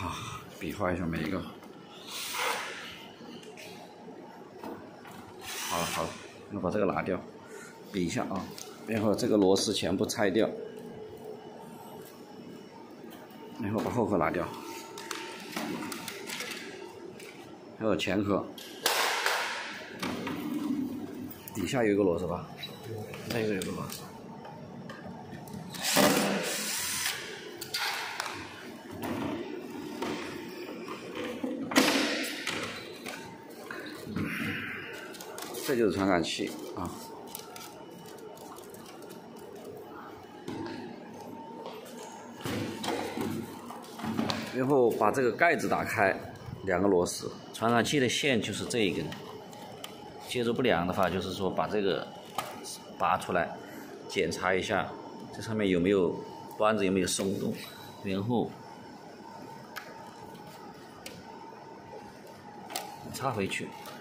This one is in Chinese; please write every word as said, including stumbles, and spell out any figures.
啊，比划一下每一个。好了好了，那把这个拿掉，比一下啊，然后这个螺丝全部拆掉，然后把后壳拿掉，还有前壳，底下有一个螺丝吧，这个有个螺丝。 这就是传感器啊，然后把这个盖子打开，两个螺丝，传感器的线就是这一根，接触不良的话，就是说把这个拔出来，检查一下这上面有没有端子有没有松动，然后插回去。